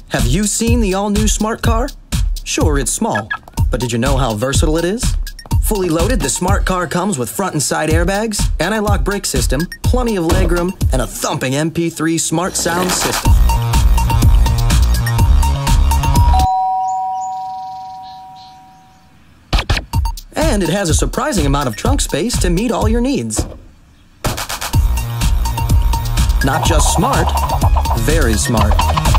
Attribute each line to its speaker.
Speaker 1: Have you seen the all-new smart car? Sure, it's small, but did you know how versatile it is? Fully loaded, the smart car comes with front and side airbags, anti-lock brake system, plenty of legroom, and a thumping MP3 smart sound system. And it has a surprising amount of trunk space to meet all your needs. Not just smart, very smart.